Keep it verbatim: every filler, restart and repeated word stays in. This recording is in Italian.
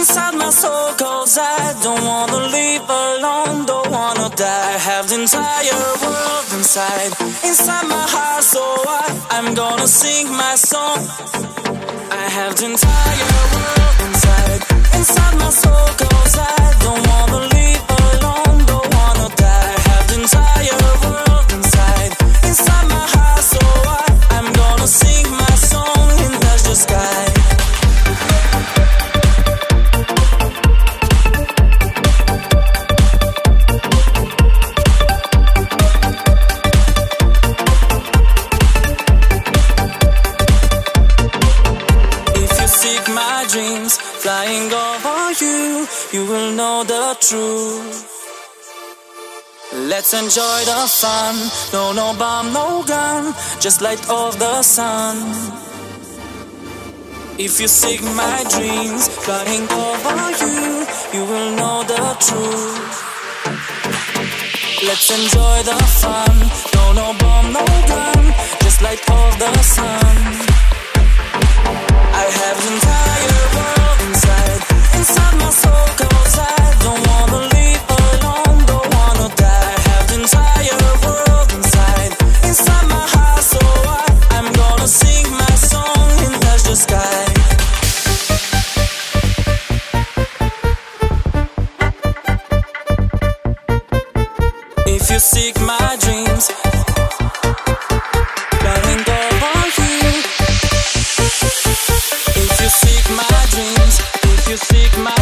inside my soul, cause I don't wanna live alone, don't wanna die. I have the entire world inside, inside my heart, so I, I'm gonna sing my song. I have the entire world inside, inside my soul, cause I don't wanna live alone, don't wanna die. I have the entire world inside, inside my heart, so I, I'm gonna sing my song and touch the sky. Dreams flying over you, you will know the truth. Let's enjoy the fun, no, no bomb, no gun, just light of the sun. If you seek my dreams flying over you, you will know the truth. Let's enjoy the fun, no, no bomb, no gun, just light of the sun. I have the entire world inside, inside my soul, cause I don't wanna live alone, don't wanna die. I have the entire world inside, inside my heart, so I, I'm gonna sing my song and touch the sky. If you seek my dreams flying over you, if you seek my dreams, if you seek my